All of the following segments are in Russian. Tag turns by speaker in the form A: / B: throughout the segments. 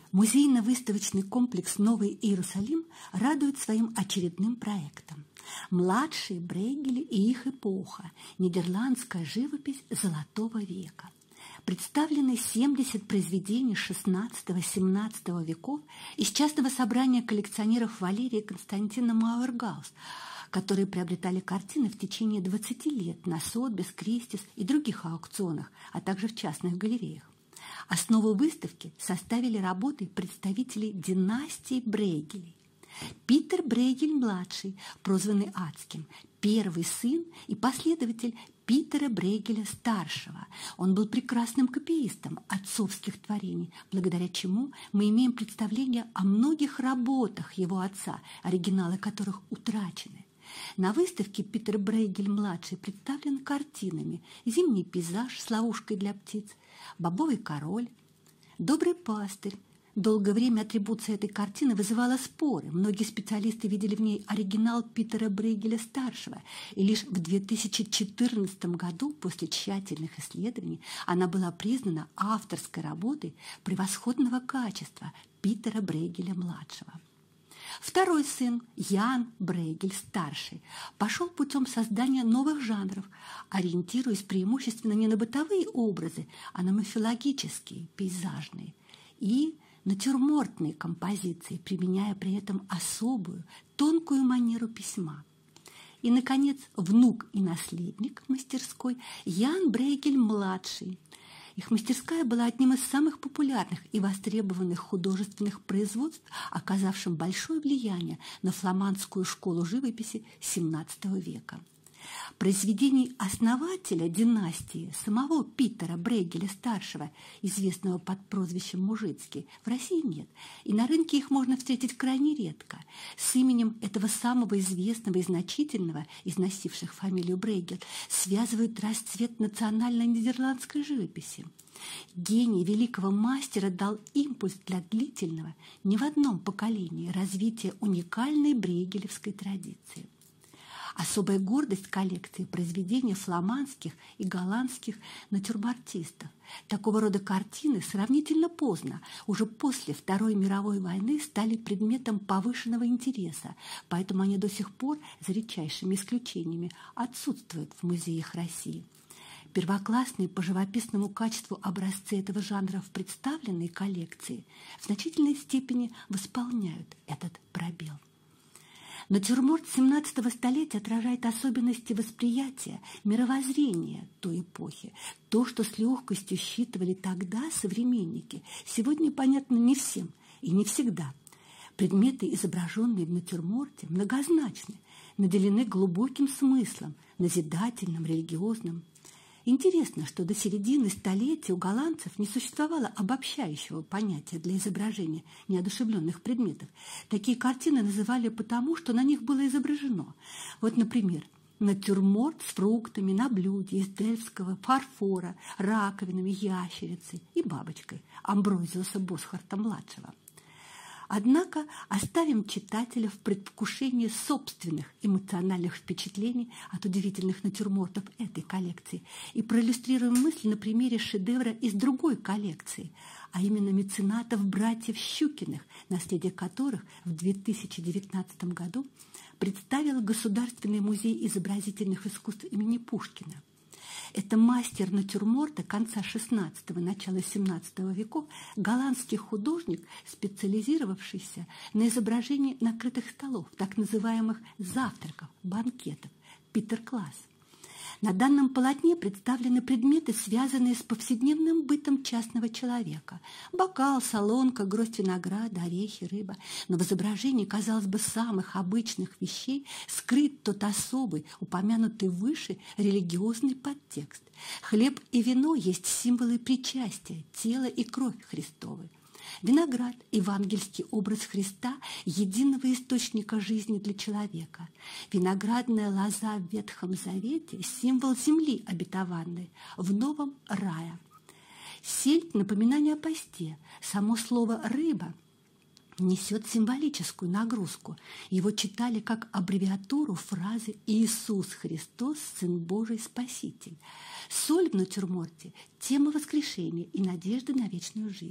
A: Музейно-выставочный комплекс «Новый Иерусалим» радует своим очередным проектом. Младшие Брейгели и их эпоха. Нидерландская живопись Золотого века. Представлены 70 произведений XVI-XVII веков из частного собрания коллекционеров Валерия и Константина Мауэргаус, которые приобретали картины в течение 20 лет на Сотбис, Кристис и других аукционах, а также в частных галереях. Основу выставки составили работы представителей династии Брейгелей. Питер Брейгель-младший, прозванный Адским, первый сын и последователь Питера Брейгеля-старшего. Он был прекрасным копиистом отцовских творений, благодаря чему мы имеем представление о многих работах его отца, оригиналы которых утрачены. На выставке Питер Брейгель-младший представлен картинами «Зимний пейзаж с ловушкой для птиц», «Бобовый король», «Добрый пастырь». Долгое время атрибуция этой картины вызывала споры. Многие специалисты видели в ней оригинал Питера Брейгеля-старшего, и лишь в 2014 году, после тщательных исследований, она была признана авторской работой превосходного качества Питера Брейгеля-младшего. Второй сын, Ян Брейгель-старший, пошел путем создания новых жанров, ориентируясь преимущественно не на бытовые образы, а на мифологические, пейзажные и натюрмортные композиции, применяя при этом особую, тонкую манеру письма. И, наконец, внук и наследник мастерской Ян Брейгель-младший. Их мастерская была одним из самых популярных и востребованных художественных производств, оказавшим большое влияние на фламандскую школу живописи XVII века. Произведений основателя династии, самого Питера Брейгеля-старшего, известного под прозвищем Мужицкий, в России нет, и на рынке их можно встретить крайне редко. С именем этого самого известного и значительного, из носивших фамилию Брейгель, связывают расцвет национальной нидерландской живописи. Гений великого мастера дал импульс для длительного, не в одном поколении, развития уникальной брейгелевской традиции. Особая гордость коллекции – произведения фламандских и голландских натюрмортистов. Такого рода картины сравнительно поздно, уже после Второй мировой войны, стали предметом повышенного интереса, поэтому они до сих пор, за редчайшими исключениями, отсутствуют в музеях России. Первоклассные по живописному качеству образцы этого жанра в представленной коллекции в значительной степени восполняют этот пробел. Натюрморт XVII столетия отражает особенности восприятия, мировоззрения той эпохи. То, что с легкостью считывали тогда современники, сегодня понятно не всем и не всегда. Предметы, изображенные в натюрморте, многозначны, наделены глубоким смыслом, назидательным, религиозным. Интересно, что до середины столетия у голландцев не существовало обобщающего понятия для изображения неодушевленных предметов. Такие картины называли потому, что на них было изображено. Вот, например, натюрморт с фруктами на блюде из дельфтского фарфора, раковинами, ящерицей и бабочкой Амброзиуса Босхарта-младшего. Однако оставим читателя в предвкушении собственных эмоциональных впечатлений от удивительных натюрмортов этой коллекции и проиллюстрируем мысль на примере шедевра из другой коллекции, а именно меценатов братьев Щукиных, наследие которых в 2019 году представил Государственный музей изобразительных искусств имени Пушкина. Это мастер натюрморта конца XVI – начала XVII веков, голландский художник, специализировавшийся на изображении накрытых столов, так называемых завтраков, банкетов, Питер Класс. На данном полотне представлены предметы, связанные с повседневным бытом частного человека. Бокал, солонка, гроздь винограда, орехи, рыба. Но в изображении, казалось бы, самых обычных вещей скрыт тот особый, упомянутый выше, религиозный подтекст. Хлеб и вино есть символы причастия, тела и кровь Христовой. Виноград – евангельский образ Христа, единого источника жизни для человека. Виноградная лоза в Ветхом Завете – символ земли обетованной, в Новом – рая. Сельдь – напоминание о посте. Само слово «рыба» несет символическую нагрузку. Его читали как аббревиатуру фразы «Иисус Христос, Сын Божий, Спаситель». Соль в натюрморте – тема воскрешения и надежды на вечную жизнь.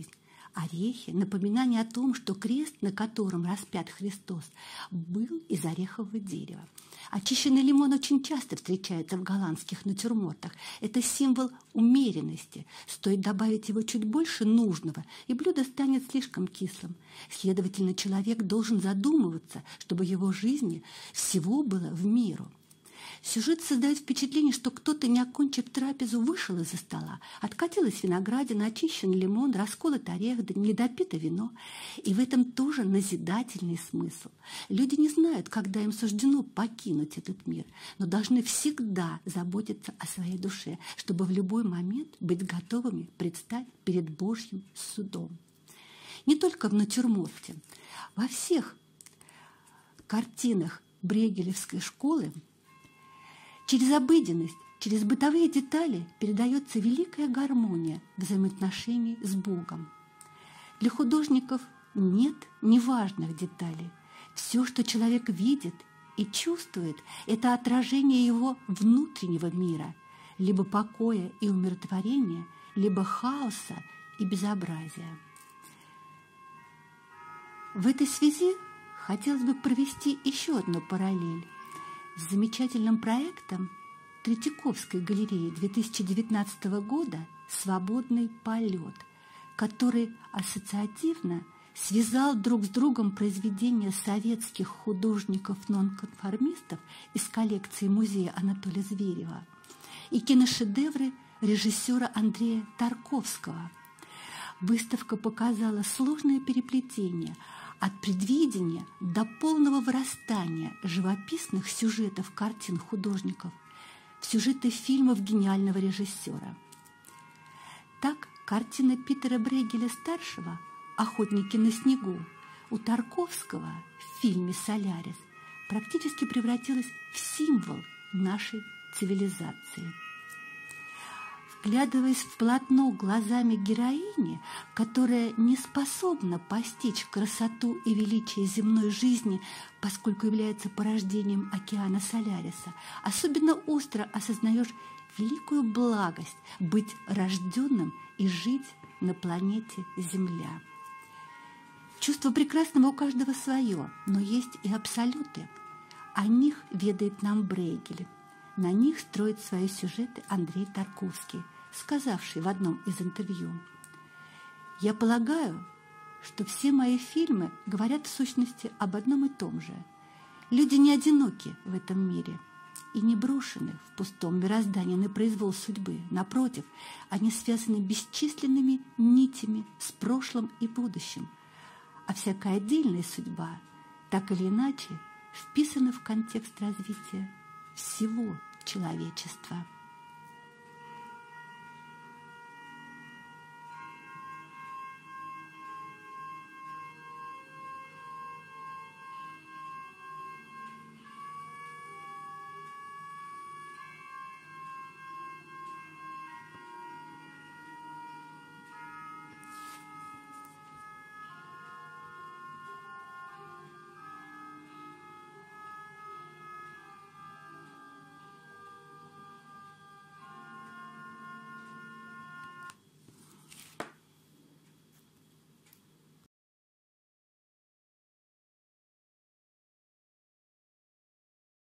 A: Орехи – напоминание о том, что крест, на котором распят Христос, был из орехового дерева. Очищенный лимон очень часто встречается в голландских натюрмортах. Это символ умеренности. Стоит добавить его чуть больше нужного, и блюдо станет слишком кислым. Следовательно, человек должен задумываться, чтобы в его жизни всего было в меру. Сюжет создает впечатление, что кто-то, не окончив трапезу, вышел из-за стола. Откатилась виноградина, очищен лимон, расколот орех, да недопито вино. И в этом тоже назидательный смысл. Люди не знают, когда им суждено покинуть этот мир, но должны всегда заботиться о своей душе, чтобы в любой момент быть готовыми предстать перед Божьим судом. Не только в натюрморте. Во всех картинах брейгелевской школы через обыденность, через бытовые детали передается великая гармония взаимоотношений с Богом. Для художников нет неважных деталей. Все, что человек видит и чувствует, это отражение его внутреннего мира, либо покоя и умиротворения, либо хаоса и безобразия. В этой связи хотелось бы провести еще одну параллель с замечательным проектом Третьяковской галереи 2019 года «Свободный полет», который ассоциативно связал друг с другом произведения советских художников-нонконформистов из коллекции музея Анатолия Зверева и киношедевры режиссера Андрея Тарковского. Выставка показала сложное переплетение от предвидения до полного вырастания живописных сюжетов картин художников в сюжеты фильмов гениального режиссера. Так, картина Питера Брейгеля-старшего «Охотники на снегу» у Тарковского в фильме «Солярис» практически превратилась в символ нашей цивилизации. Вглядываясь в полотно глазами героини, которая не способна постичь красоту и величие земной жизни, поскольку является порождением океана Соляриса, особенно остро осознаешь великую благость быть рожденным и жить на планете Земля. Чувство прекрасного у каждого свое, но есть и абсолюты. О них ведает нам Брейгель. На них строит свои сюжеты Андрей Тарковский, сказавший в одном из интервью: «Я полагаю, что все мои фильмы говорят в сущности об одном и том же. Люди не одиноки в этом мире и не брошены в пустом мироздании на произвол судьбы. Напротив, они связаны бесчисленными нитями с прошлым и будущим, а всякая отдельная судьба так или иначе вписана в контекст развития всего человечества».